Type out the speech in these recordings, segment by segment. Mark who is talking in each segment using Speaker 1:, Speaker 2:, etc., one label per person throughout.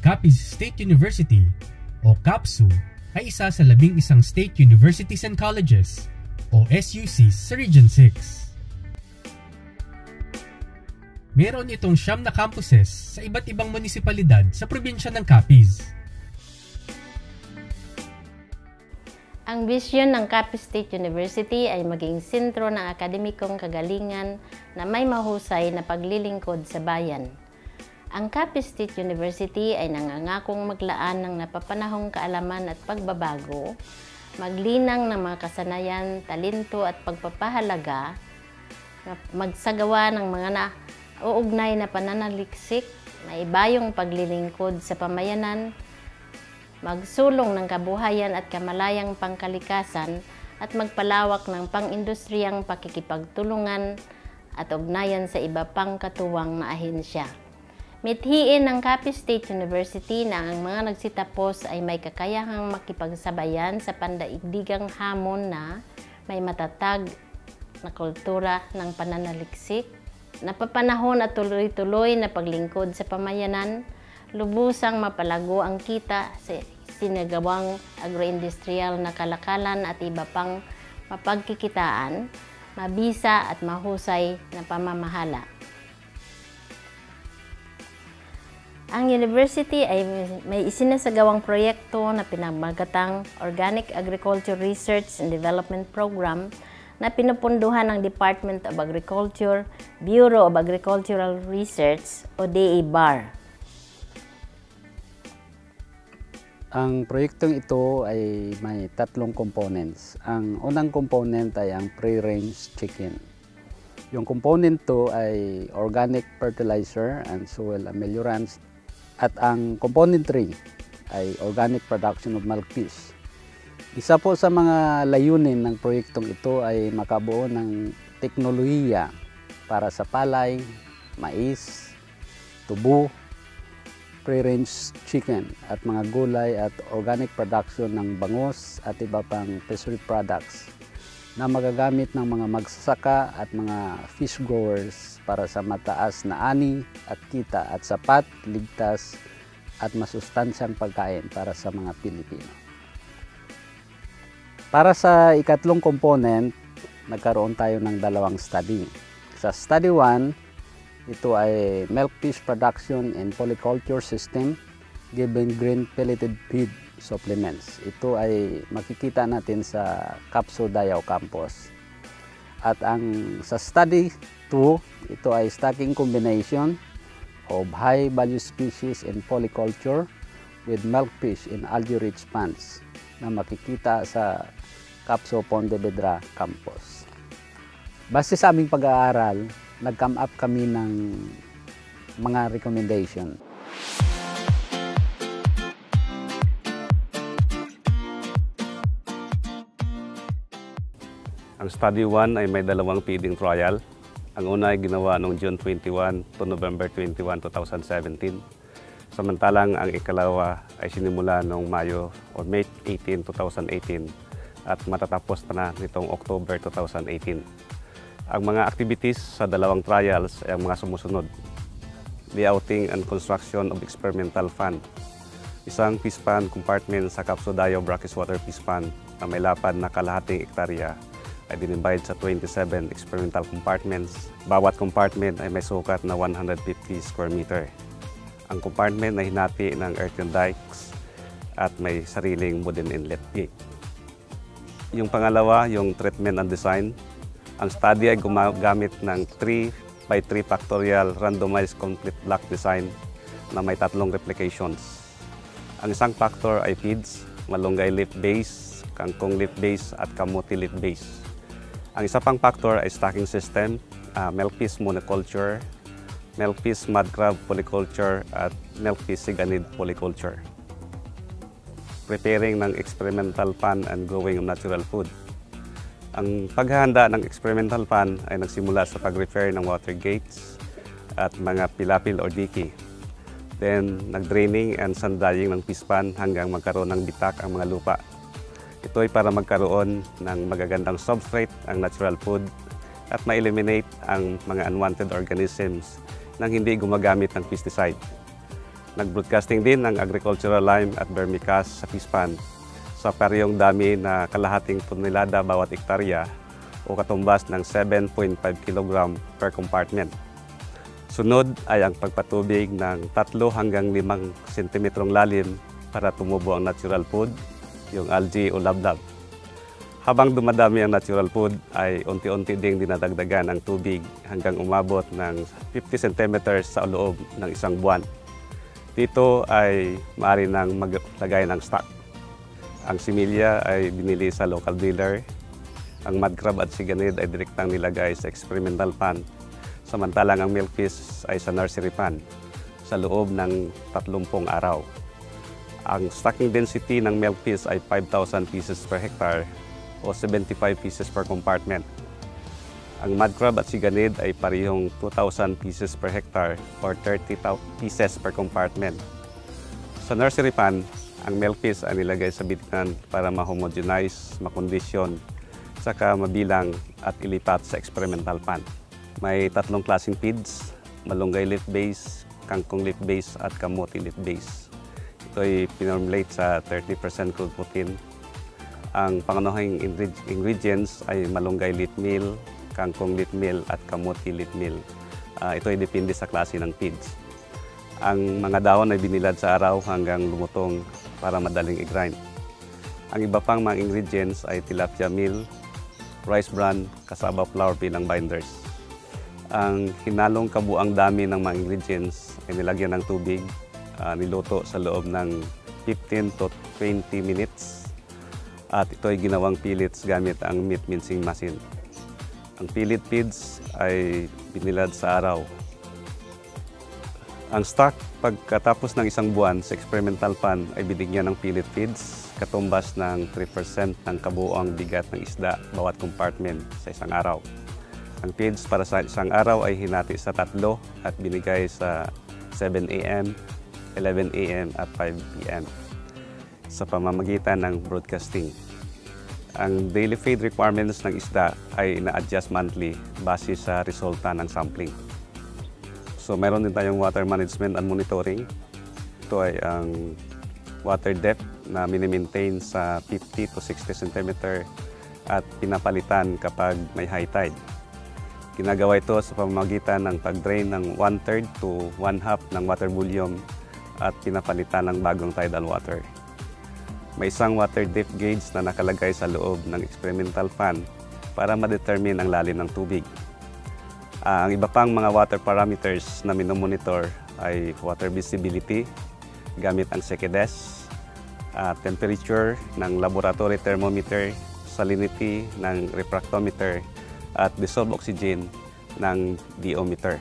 Speaker 1: Capiz State University o CAPSU ay isa sa 11 state universities and colleges o SUCs sa Region 6. Meron itong 9 na campuses sa iba't ibang munisipalidad sa probinsya ng Capiz.
Speaker 2: Ang bisyon ng Capiz State University ay maging sentro ng akademikong kagalingan na may mahusay na paglilingkod sa bayan. Ang Capiz State University ay nangangakong maglaan ng napapanahong kaalaman at pagbabago, maglinang ng mga kasanayan, talento at pagpapahalaga, magsagawa ng mga nauugnay na pananaliksik, maibayong paglilingkod sa pamayanan, magsulong ng kabuhayan at kamalayang pangkalikasan at magpalawak ng pang-industriyang pakikipagtulungan at ugnayan sa iba pang katuwang na ahensya. Mithiin ng Capiz State University na ang mga nagsitapos ay may kakayahang makipagsabayan sa pandaigdigang hamon na may matatag na kultura ng pananaliksik, napapanahon at tuloy-tuloy na paglingkod sa pamayanan, lubusang mapalago ang kita sa sinagawang agroindustrial na kalakalan at iba pang mapagkikitaan, mabisa at mahusay na pamamahala. Ang university ay may isinasagawang proyekto na pinamagatang Organic Agriculture Research and Development Program na pinupunduhan ng Department of Agriculture, Bureau of Agricultural Research o DA-BAR.
Speaker 3: Ang proyektong ito ay may 3 components. Ang unang component ay ang free-range chicken. Yung component to ay organic fertilizer and soil ameliorants. At ang component 3 ay organic production of milk fish. Isa po sa mga layunin ng proyektong ito ay makabuo ng teknolohiya para sa palay, mais, tubo, free-range chicken at mga gulay at organic production ng bangus at iba pang fishery products na magagamit ng mga magsasaka at mga fish growers para sa mataas na ani at kita at sapat, ligtas at masustansyang pagkain para sa mga Pilipino. Para sa ikatlong component, nagkaroon tayo ng 2 study. Sa study 1, ito ay milk fish production and polyculture system given green pelleted feed supplements. Ito ay makikita natin sa CAPSU Dayao Campus. At sa study 2, ito ay stocking combination of high value species in polyculture with milk fish in algae-rich ponds na makikita sa CAPSU Pontevedra Campus. Base sa aming pag-aaral, nag-come up kami ng mga recommendation.
Speaker 4: Ang Study 1 ay may 2 feeding trial. Ang una ay ginawa noong June 21 to November 21, 2017. Samantalang ang ikalawa ay sinimula noong Mayo o May 18, 2018 at matatapos na nitong October 2018. Ang mga activities sa 2 trials ay ang mga sumusunod. Layouting and construction of experimental pond. Isang fish pond compartment sa CAPSU Dayao Brackish Water Fish Pond na may lapad na kalahating hektarya ay dinivide sa 27 experimental compartments. Bawat compartment ay may sukat na 150 square meter. Ang compartment ay hinati ng earthen dikes at may sariling wooden inlet gate. Yung pangalawa, yung treatment and design. Ang study ay gumagamit ng 3x3 factorial randomized complete block design na may 3 replications. Ang isang factor ay feeds, malunggay leaf base, kangkong leaf base at kamuti leaf base. Ang isa pang factor ay stocking system, milkfish monoculture, milkfish mud crab polyculture at milkfish siganid polyculture. Preparing ng experimental pond and growing of natural food. Ang paghahanda ng experimental pond ay nagsimula sa pag-repair ng water gates at mga pilapil or dicky. Then, nag-draining and sand-drying ng fish pond hanggang magkaroon ng bitak ang mga lupa. Ito ay para magkaroon ng magagandang substrate ang natural food at ma-eliminate ang mga unwanted organisms nang hindi gumagamit ng pesticide. Nag-broadcasting din ng agricultural lime at vermicast sa fish pond sa parehong dami na kalahating tonelada bawat ektarya o katumbas ng 7.5 kg per compartment. Sunod ay ang pagpatubig ng 3 hanggang 5 cm lalim para tumubo ang natural food, yung algae o labdab. Habang dumadami ang natural food ay unti-unti ding dinadagdagan ang tubig hanggang umabot ng 50 cm sa loob ng isang buwan. Dito ay maaari nang maglagay ng stock. Ang similya ay binili sa local dealer. Ang mud crab at siganid ay direktang nilagay sa experimental pond. Samantalang ang milkfish ay sa nursery pond sa loob ng 30 araw. Ang stocking density ng milkfish ay 5,000 pieces per hectare o 75 pieces per compartment. Ang mud crab at siganid ay parehong 2,000 pieces per hectare or 30 pieces per compartment. Sa nursery pond, ang milkfish ay nilagay sa bitukan para ma-homogenize, makondisyon, saka mabilang at ilipat sa experimental pond. May 3 klaseng feeds, malunggay leaf base, kangkong leaf base at kamote leaf base. Ito ay pinormulate sa 30% crude protein. Ang pangunahing ingredients ay malunggay leaf meal, kangkong leaf meal at kamote leaf meal. Ito ay depende sa klase ng feeds. Ang mga dahon ay binilad sa araw hanggang lumutong para madaling i-grind. Ang iba pang mga ingredients ay tilapia meal, rice bran, cassava flour bilang binders. Ang hinalong kabuang dami ng mga ingredients ay nilagyan ng tubig, niluto sa loob ng 15 to 20 minutes at ito ay ginawang pellets gamit ang meat mincing machine. Ang pellet feeds ay binilad sa araw. Ang stock pagkatapos ng isang buwan sa experimental pond ay binigyan ng pellet feeds, katumbas ng 3% ng kabuoang bigat ng isda bawat compartment sa isang araw. Ang feeds para sa isang araw ay hinati sa 3 at binigay sa 7 a.m., 11 a.m. at 5 p.m. sa pamamagitan ng broadcasting. Ang daily feed requirements ng isda ay ina-adjust monthly base sa resulta ng sampling. So meron din tayong water management and monitoring. Ito ay ang water depth na mini-maintain sa 50 to 60 cm at pinapalitan kapag may high tide. Ginagawa ito sa pamamagitan ng pag-drain ng 1/3 to 1/2 ng water volume at pinapalitan ng bagong tidal water. May isang water depth gauge na nakalagay sa loob ng experimental pond para ma-determine ang lalim ng tubig. Ang iba pang mga water parameters na minomonitor ay water visibility gamit ang SECEDES, temperature ng laboratory thermometer, salinity ng refractometer, at dissolved oxygen ng DO-meter.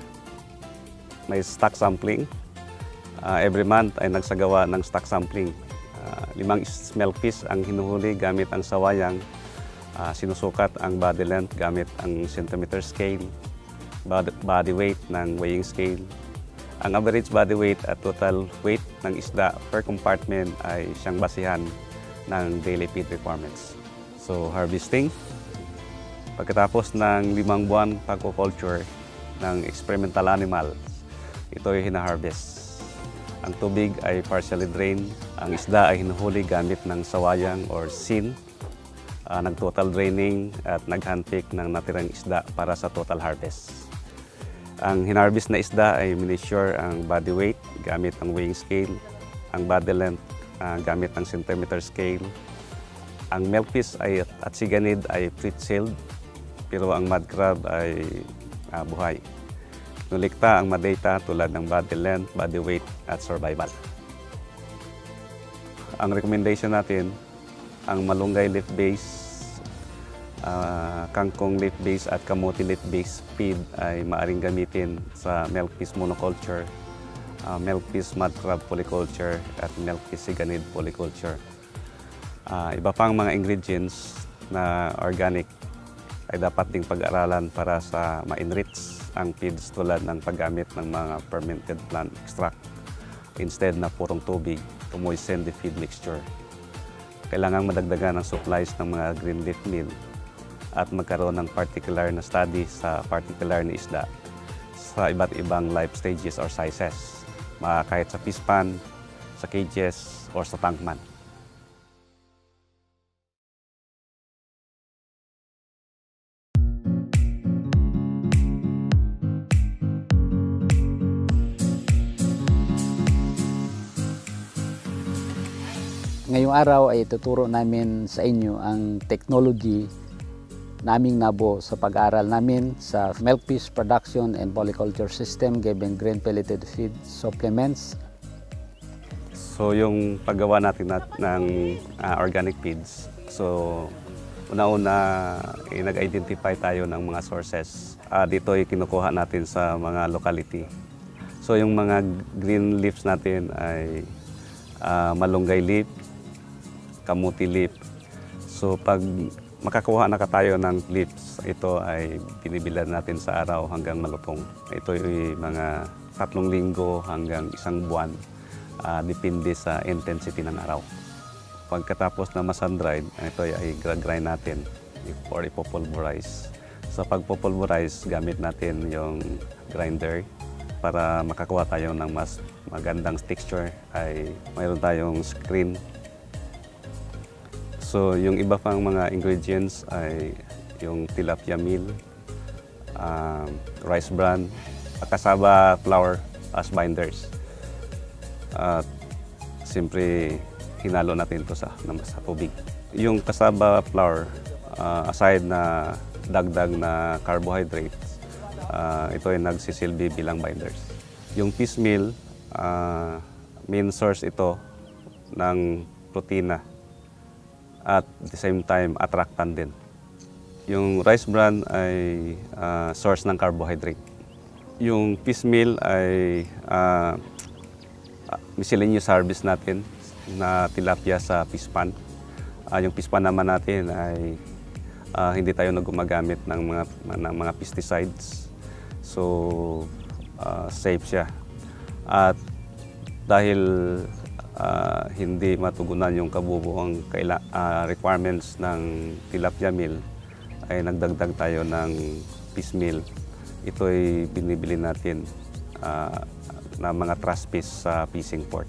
Speaker 4: May stock sampling. Every month ay nagsagawa ng stock sampling. 5 smellfish ang hinuhuli gamit ang sawayang, sinusukat ang body length gamit ang centimeter scale, body weight ng weighing scale. Ang average body weight at total weight ng isda per compartment ay siyang basihan ng daily feed requirements. So harvesting, pagkatapos ng 5 buwan pag-culture ng experimental animal, ito ay hina-harvest. Ang tubig ay partially drained. Ang isda ay hinuhuli gamit ng sawayang or seine. Nag-total draining at nag-handpick ng natirang isda para sa total harvest. Ang hinarvest na isda ay minisure ang body weight gamit ang weighing scale, ang body length gamit ang centimeter scale. Ang milkfish at siganid ay freeze-sealed, pero ang mud crab ay buhay. Nulikta ang mga data tulad ng body length, body weight, at survival. Ang recommendation natin, ang malunggay leaf base, kangkong leaf base at kamote leaf base feed ay maaring gamitin sa milkfish monoculture, milkfish mud crab polyculture, at milkfish siganid polyculture. Iba pang mga ingredients na organic ay dapat ding pag-aralan para sa ma-enrich ang feeds tulad ng paggamit ng mga fermented plant extract instead na purong tubig to moisten the feed mixture. Kailangang madagdagan ang supplies ng mga green leaf meal at magkaroon ng particular na study sa particular na isda sa iba't ibang life stages or sizes. kahit sa fish pond, sa cages, or sa tankman.
Speaker 3: Ngayong araw ay tuturo namin sa inyo ang technology naming nabo sa pag-aaral namin sa milk fish production and polyculture system given grain pelleted feed supplements.
Speaker 4: So yung paggawa natin ng organic feeds, so una-una nag-identify tayo ng mga sources. Dito ay kinukuha natin sa mga locality. So yung mga green leaves natin ay malunggay leaf, kamuti leaf. So pag makakuha na tayo ng leaves, ito ay binibilad natin sa araw hanggang malutong. Ito ay mga 3 linggo hanggang 1 buwan, depende sa intensity ng araw. Pagkatapos na masun-dried, ito ay grind natin or ipopulverize. So pag populverize, gamit natin yung grinder para makakuha tayo ng mas magandang texture. Ay mayroon tayong screen. So, yung iba pang mga ingredients ay yung tilapia meal, rice bran, cassava flour as binders. At siyempre, hinalo natin ito sa tubig. Yung cassava flour, aside na dagdag na carbohydrates, ito ay nagsisilbi bilang binders. Yung fish meal, main source ito ng protina. At the same time, attractant din. Yung rice bran ay source ng carbohydrate. Yung fish meal ay miscellaneous harvest natin na tilapia sa fish pond. Yung fish pond naman natin ay hindi tayo gumagamit ng mga pesticides. So, safe siya. At dahil hindi matugunan yung kabubuang requirements ng tilapia meal, ay nagdagdag tayo ng fish meal. Ito ay binibili natin na mga trash fish sa fishing port.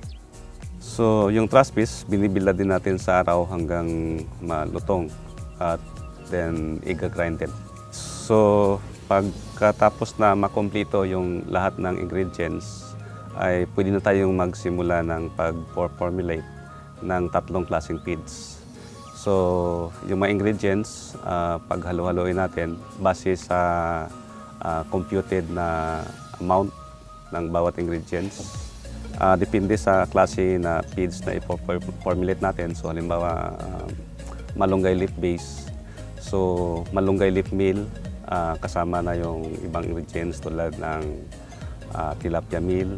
Speaker 4: So yung trash fish, binibila din natin sa araw hanggang malutong at then i-grind din. So pagkatapos na makompleto yung lahat ng ingredients, ay pwede na tayong magsimula ng pag-formulate ng 3 klaseng feeds. So, yung mga ingredients, paghalo-haloin natin base sa computed na amount ng bawat ingredients. Depende sa klase na feeds na i-formulate natin. So, halimbawa, malunggay leaf base. So, malunggay leaf meal, kasama na yung ibang ingredients tulad ng tilapia meal,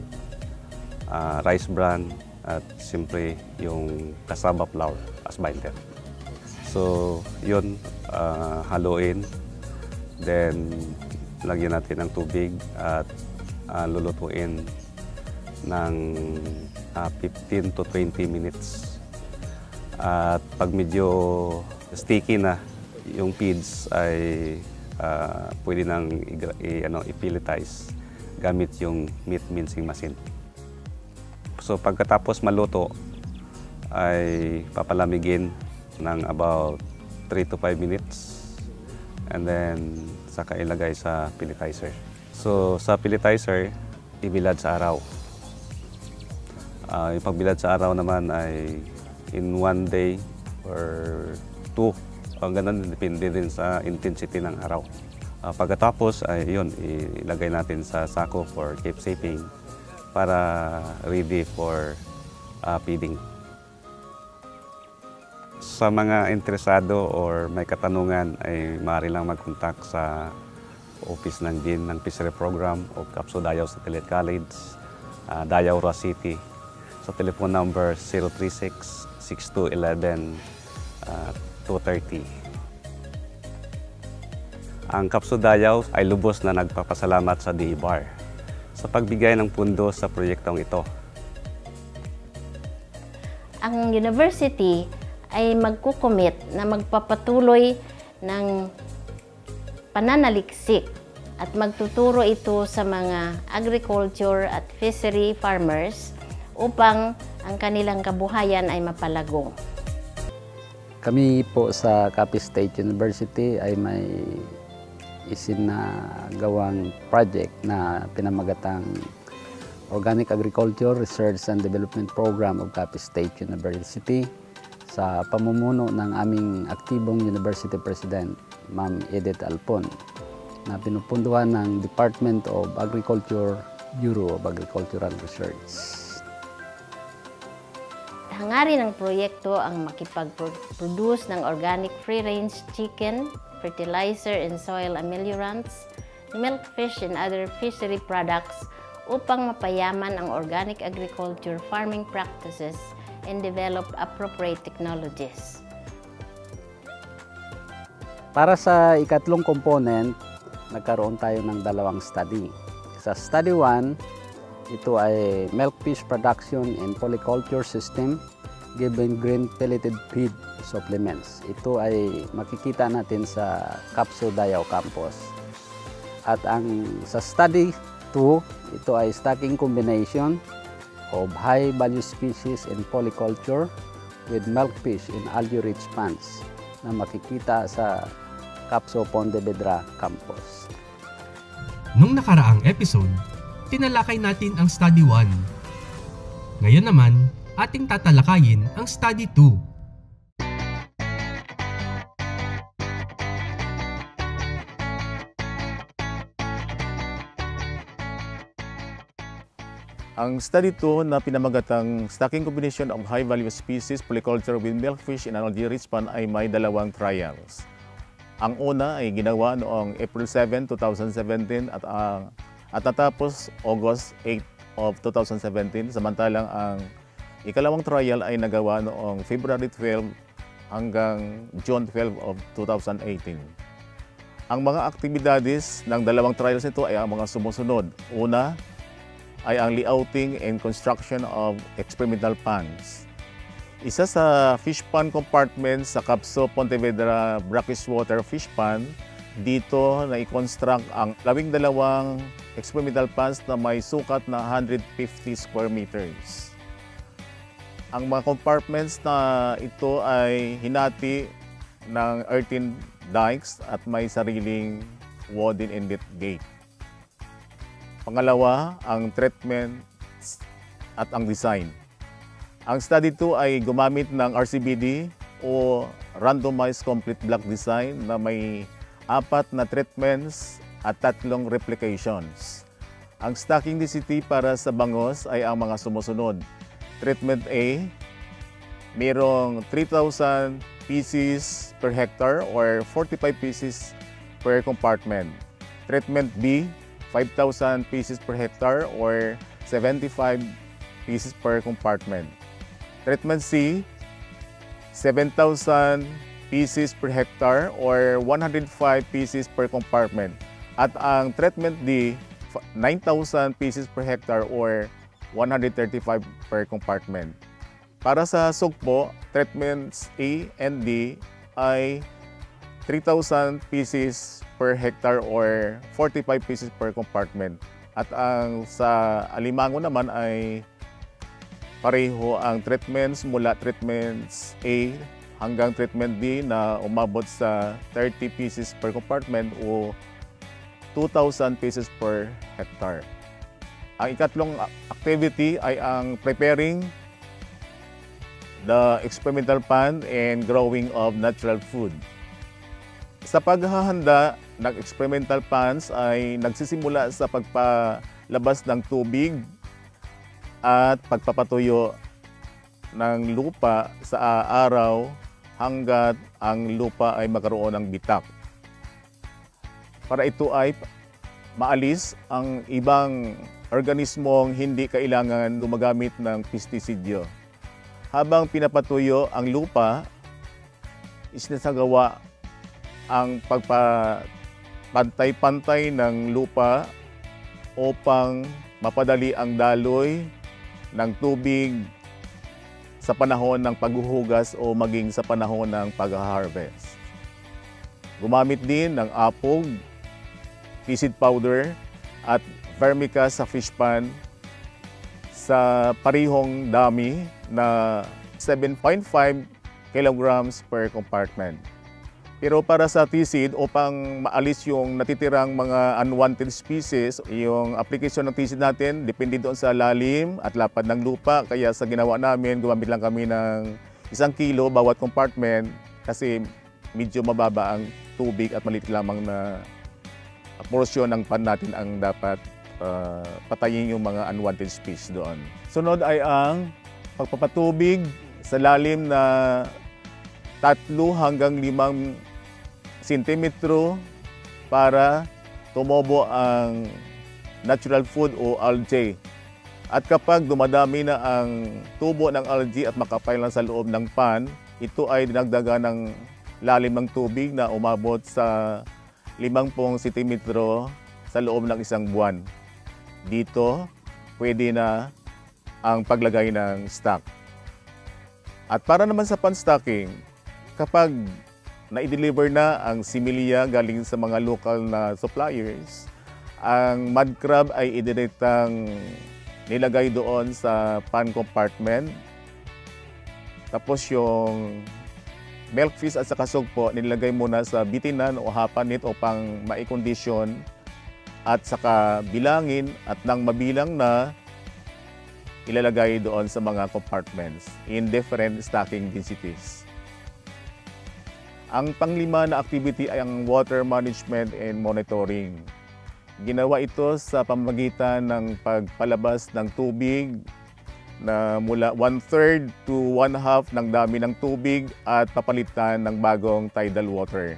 Speaker 4: rice bran, at siyempre yung cassava flour as binder. So yun, haluin, then lagyan natin ng tubig at lulutuin ng 15 to 20 minutes. At pag medyo sticky na yung feeds ay pwede nang i-pelletize gamit yung meat mincing machine. So pagkatapos maluto ay papalamigin ng about 3 to 5 minutes and then saka ilagay sa pelletizer. So sa pelletizer, ibilad sa araw. Yung pagbilad sa araw naman ay in 1 day or 2. Ang ganun, depende din sa intensity ng araw. Pagkatapos ay yun, ilagay natin sa sako for keep shaping para ready for feeding. Sa mga interesado or may katanungan ay maaari lang mag-contact sa office ng Dean ng Fishery Program o Capso Dayaw Satellite College, Dayaw, Roa City. Sa telephone number 036-6211-230. Ang Capso Dayaw ay lubos na nagpapasalamat sa DEBAR sa pagbigay ng pundo sa proyektong ito.
Speaker 2: Ang university ay magkukomit na magpapatuloy ng pananaliksik at magtuturo ito sa mga agriculture at fishery farmers upang ang kanilang kabuhayan ay mapalago.
Speaker 3: Kami po sa Capiz State University ay may isinagawang project na pinamagatang Organic Agriculture Research and Development Program of Capiz State University sa pamumuno ng aming aktibong University President, Ma'am Edith Alpon, na pinupunduhan ng Department of Agriculture, Bureau of Agricultural Research.
Speaker 2: Hangarin ng proyekto ang makipag-produce ng organic free-range chicken, fertilizer and soil ameliorants, milkfish and other fishery products upang mapayaman ang organic agriculture farming practices and develop appropriate technologies.
Speaker 3: Para sa ikatlong component, nagkaroon tayo ng dalawang study. Sa study 1, ito ay milkfish production and polyculture system given green pelleted feed supplements. Ito ay makikita natin sa Capso Dayao Campus. At ang sa study 2, ito ay stocking combination of high value species in polyculture with milkfish in algae-rich ponds na makikita sa Capso Pontevedra Campus.
Speaker 1: Nung nakaraang episode, tinalakay natin ang Study 1. Ngayon naman, ating tatalakayin ang Study 2.
Speaker 5: Ang Study 2 na pinamagatang Stocking Combination of High-Value Species Polyculture with Milkfish in an Algae-Rich Pond ay may dalawang trials. Ang una ay ginawa noong April 7, 2017 at natapos August 8 of 2017, samantalang ang ikalawang trial ay nagawa noong February 12 hanggang June 12 of 2018. Ang mga aktibidades ng dalawang trials nito ay ang mga sumusunod. Una ay ang layouting and construction of experimental ponds. Isa sa fish pond compartment sa Capso Pontevedra Brackish Water Fish Pond, dito na i-construct ang 12 experimental ponds na may sukat na 150 square meters. Ang mga compartments na ito ay hinati ng earthen dikes at may sariling wooden inlet gate. Pangalawa, ang treatment at ang design. Ang study 2 ay gumamit ng RCBD o Randomized Complete Block Design na may 4 na treatments at 3 replications. Ang stocking density para sa bangos ay ang mga sumusunod. Treatment A, mayroong 3,000 pieces per hectare or 45 pieces per compartment. Treatment B, 5,000 pieces per hectare or 75 pieces per compartment. Treatment C, 7,000 pieces per hectare or 105 pieces per compartment. At ang treatment D, 9,000 pieces per hectare or 135 per compartment. Para sa sugpo, treatments A and D ay 3,000 pieces per hectare or 45 pieces per compartment. At ang sa alimango naman ay pareho ang treatments mula treatments A hanggang treatment D na umabot sa 30 pieces per compartment o 2,000 pieces per hectare. Ang ikatlong activity ay ang preparing the experimental pond and growing of natural food. Sa paghahanda ng experimental ponds ay nagsisimula sa pagpalabas ng tubig at pagpapatuyo ng lupa sa araw hanggat ang lupa ay magkaroon ng bitak. Para ito ay maalis ang ibang organismong hindi kailangan gumagamit ng pestisidyo. Habang pinapatuyo ang lupa, isinasagawa ang pagpapantay-pantay ng lupa upang mapadali ang daloy ng tubig sa panahon ng paghuhugas o maging sa panahon ng pag-harvest. Gumamit din ng apog seed powder at vermicast sa fish pan sa parihong dami na 7.5 kilograms per compartment. Pero para sa T-seed, upang maalis yung natitirang mga unwanted species, yung application ng T-seed natin, depende doon sa lalim at lapad ng lupa. Kaya sa ginawa namin, gumamit lang kami ng 1 kilo bawat compartment kasi medyo mababa ang tubig at maliit lamang na porsyon ng pan natin ang dapat patayin yung mga unwanted species doon. Sunod ay ang pagpapatubig sa lalim na 3 hanggang 5 sentimetro para tumobo ang natural food o algae. At kapag dumadami na ang tubo ng algae at makapay lang sa loob ng pan, ito ay dinagdagan ng lalim ng tubig na umabot sa 50 sentimetro sa loob ng 1 buwan. Dito, pwede na ang paglagay ng stock. At para naman sa pan-stocking, kapag na-deliver na ang similia galing sa mga local na suppliers, ang mud crab ay idirektang nilagay doon sa pan compartment. Tapos yung milkfish at saka sugpo nilagay muna sa bitinan o hapanit upang maikondisyon at saka bilangin at nang mabilang na ilalagay doon sa mga compartments in different stocking densities. Ang panglima na activity ay ang water management and monitoring. Ginawa ito sa pamamagitan ng pagpalabas ng tubig na mula 1/3 to 1/2 ng dami ng tubig at papalitan ng bagong tidal water.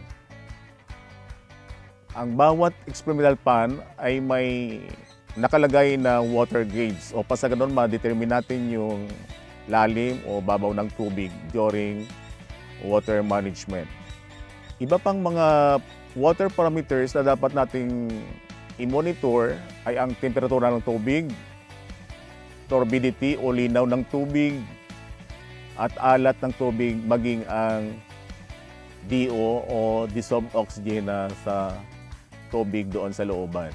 Speaker 5: Ang bawat experimental pan ay may nakalagay na water gauge o pa sa ganun ma-determine natin yung lalim o babaw ng tubig during water management. Iba pang mga water parameters na dapat nating i-monitor ay ang temperatura ng tubig, turbidity o linaw ng tubig, at alat ng tubig maging ang DO o dissolved oxygen na sa tubig doon sa looban.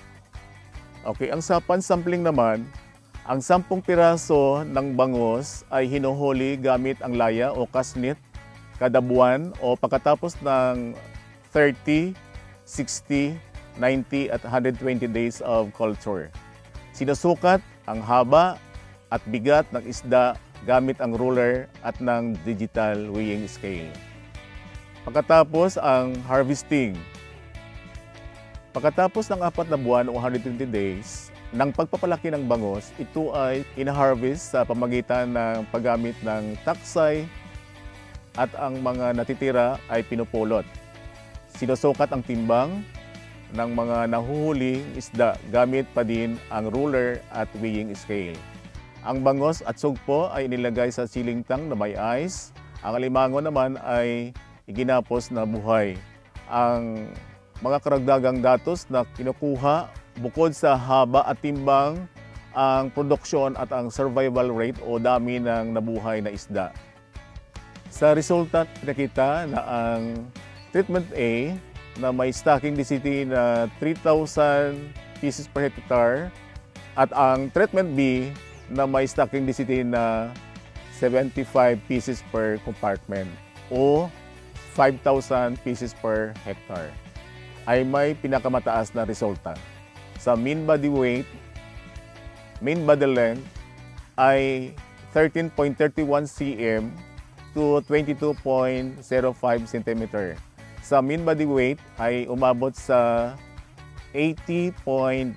Speaker 5: Okay, ang sa pan-sampling naman, ang 10 piraso ng bangos ay hinuhuli gamit ang laya o kasnit kada buwan o pagkatapos ng 30, 60, 90 at 120 days of culture. Sinusukat ang haba at bigat ng isda gamit ang ruler at ng digital weighing scale. Pagkatapos ang harvesting. Pagkatapos ng 4 na buwan o 120 days ng pagpapalaki ng bangos, ito ay in-harvest sa pamagitan ng paggamit ng taksay at ang mga natitira ay pinupulot. Sinusukat ang timbang ng mga nahuhuling isda gamit pa din ang ruler at weighing scale. Ang bangos at sugpo ay inilagay sa sealing tank na may ice. Ang alimango naman ay iginapos na buhay. Ang mga karagdagang datos na kinukuha bukod sa haba at timbang, ang produksyon at ang survival rate o dami ng nabuhay na isda. Sa resulta, nakita na ang treatment A na may stocking density na 3,000 pieces per hectare at ang treatment B na may stocking density na 75 pieces per compartment o 5,000 pieces per hectare ay may pinakamataas na resulta. Sa mean body weight, mean body length ay 13.31 cm to 22.05 cm. Sa mean body weight ay umabot sa 80.92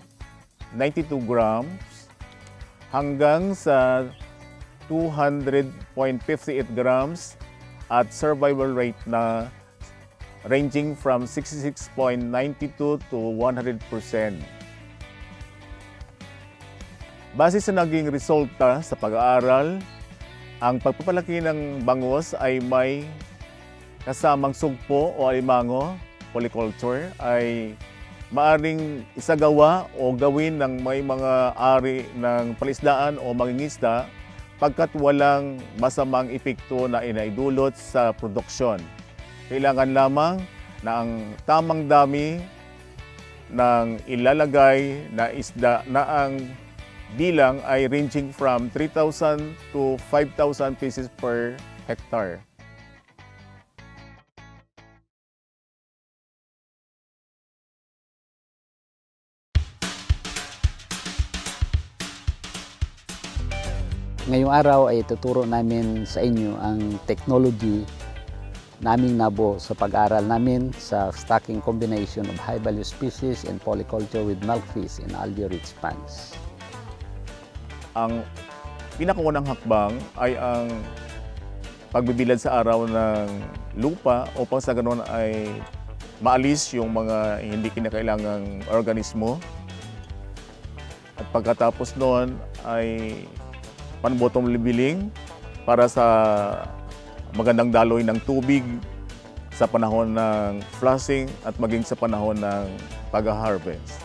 Speaker 5: grams hanggang sa 200.58 grams at survival rate na ranging from 66.92 to 100%. Base sa naging resulta sa pag-aaral, ang pagpapalaki ng bangos ay may kasamang sugpo o alimango, polyculture, ay maaring isagawa o gawin ng may mga ari ng palisdaan o mangingisda pagkat walang masamang epekto na inaidulot sa produksyon. Kailangan lamang na ang tamang dami ng ilalagay na isda na ang bilang ay ranging from 3,000 to 5,000 pieces per hectare.
Speaker 3: Ngayong araw ay tuturo namin sa inyo ang technology naming nabo sa pag-aral namin sa stocking combination of high-value species and polyculture with milkfish in algae-rich ponds.
Speaker 5: Ang pinakaunang hakbang ay ang pagbibilad sa araw ng lupa upang sa ganoon ay maalis yung mga hindi kinakailangang organismo. At pagkatapos noon ay pan-bottom leveling para sa magandang daloy ng tubig sa panahon ng flushing at maging sa panahon ng pag-harvest.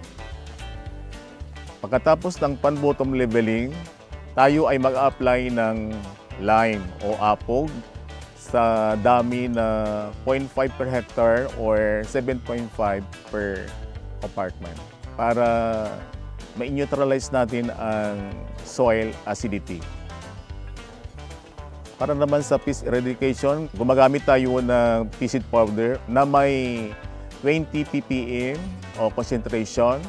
Speaker 5: Pagkatapos ng pan-bottom leveling, tayo ay mag-apply ng lime o apog sa dami na 0.5 per hectare or 7.5 per compartment para ma-neutralize natin ang soil acidity. Para naman sa pest eradication, gumagamit tayo ng pea seed powder na may 20 ppm o concentration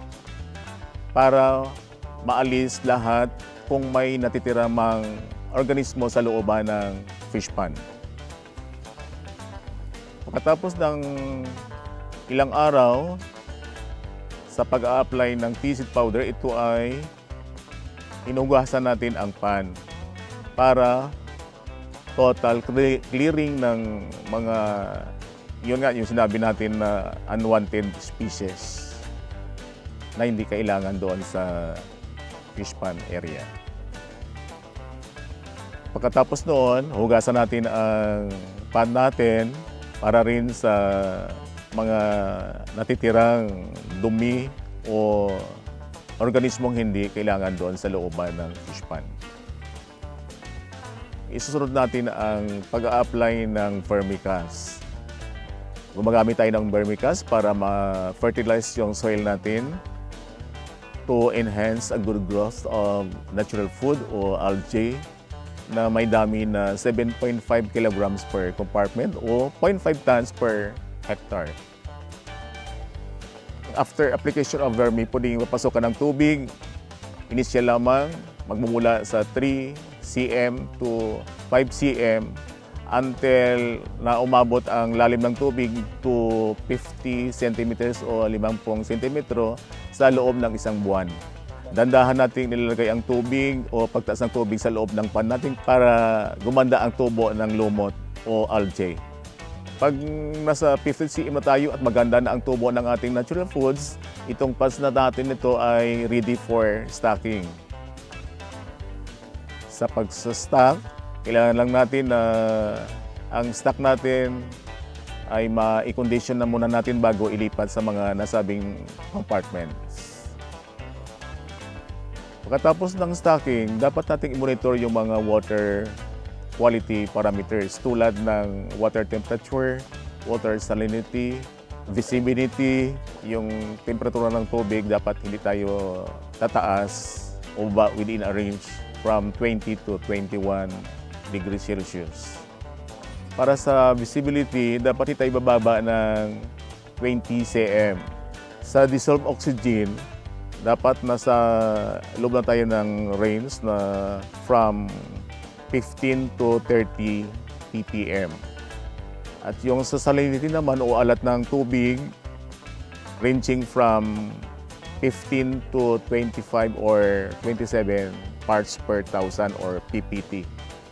Speaker 5: para maalis lahat kung may natitirang organismo sa looban ng fish pond. Pagkatapos ng ilang araw sa pag-a-apply ng pea seed powder, ito ay inugasan natin ang pan para total clearing ng mga, yun nga yung sinabi natin na unwanted species na hindi kailangan doon sa fish pond area. Pagkatapos noon, hugasan natin ang pan natin para rin sa mga natitirang dumi o organismong hindi kailangan doon sa looban ng fish pond. Isusunod natin ang pag-a-apply ng vermicast. Gumagamit tayo ng vermicast para ma-fertilize yung soil natin to enhance a good growth of natural food o algae na may dami na 7.5 kilograms per compartment o 0.5 tons per hectare. After application of vermi, pwedeng mapasokan ng tubig. Initial lamang, magmumula sa 3 cm to 5 cm until na umabot ang lalim ng tubig to 50 centimeters o 50 centimetro sa loob ng isang buwan. Dandahan natin nilalagay ang tubig o pagtaas ng tubig sa loob ng pan natin para gumanda ang tubo ng lumot o algae. Pag nasa 50 cm na tayo at maganda na ang tubo ng ating natural foods, itong pads na natin ito ay ready for stocking. Sa pag-stock, kailangan lang natin na ang stock natin ay ma-condition na muna natin bago ilipat sa mga nasabing compartments. Pagkatapos ng stocking, dapat nating i-monitor yung mga water quality parameters tulad ng water temperature, water salinity, visibility, yung temperatura ng tubig dapat hindi tayo tataas o within a range from 20 to 21 degrees Celsius. Para sa visibility, dapat tayo bababa ng 20 cm. Sa dissolved oxygen, dapat nasa loob na tayo ng range na from 15 to 30 ppm. At yung sa salinity naman o alat ng tubig, ranging from 15 to 25 or 27 parts per thousand or PPT.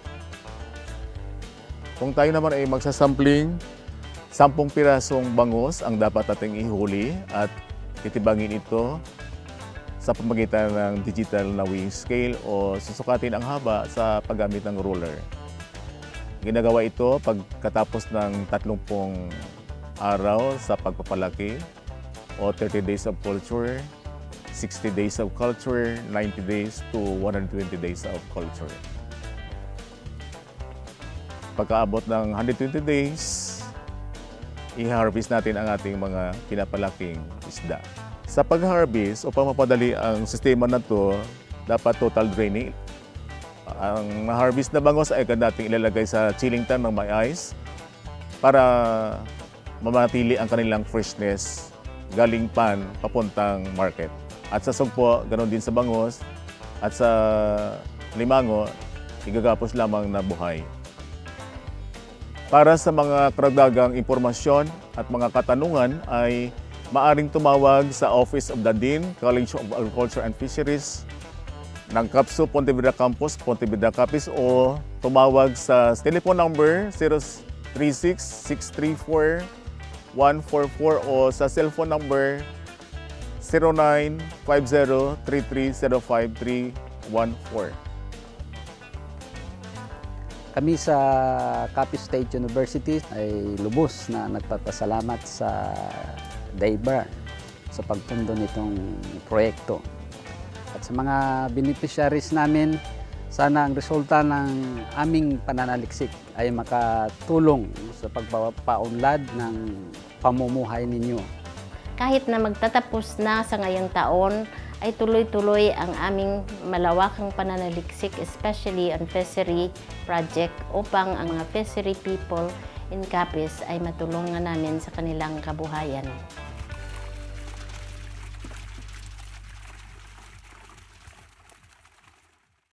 Speaker 5: Kung tayo naman ay magsasampling, 10 pirasong bangus ang dapat nating ihuli at titibangin ito sa pamamagitan ng digital na weighing scale o susukatin ang haba sa paggamit ng ruler. Ginagawa ito pagkatapos ng 30 araw sa pagpapalaki o 30 days of culture, 60 days of culture, 90 days to 120 days of culture. Pagkaabot ng 120 days, i-harvest natin ang ating mga pinapalaking isda. Sa pag-harvest, upang mapadali ang sistema na to, dapat total draining. Ang ma-harvest na bangos ay agad nating ilalagay sa chilling tank ng may ice para mamatili ang kanilang freshness galing pan papuntang market. At sa sugpo, ganoon din sa bangos, at sa limango, igagapos lamang na buhay. Para sa mga karagdagang impormasyon at mga katanungan ay maaring tumawag sa Office of the Dean, College of Agriculture and Fisheries ng CAPSU Pontevedra Campus, Pontevedra Capiz, o tumawag sa telephone number 036-634-144 o sa cellphone number 0950-3305-314.
Speaker 3: Kami sa Capiz State University ay lubos na nagpapasalamat sa DAIBAR sa pagpundo nitong proyekto. At sa mga beneficiaries namin, sana ang resulta ng aming pananaliksik ay makatulong sa pagpapaunlad ng pamumuhay ninyo.
Speaker 2: Kahit na magtatapos na sa ngayong taon, ay tuloy-tuloy ang aming malawakang pananaliksik, especially on fishery project, upang ang mga fishery people in Capiz ay matulungan namin sa kanilang kabuhayan.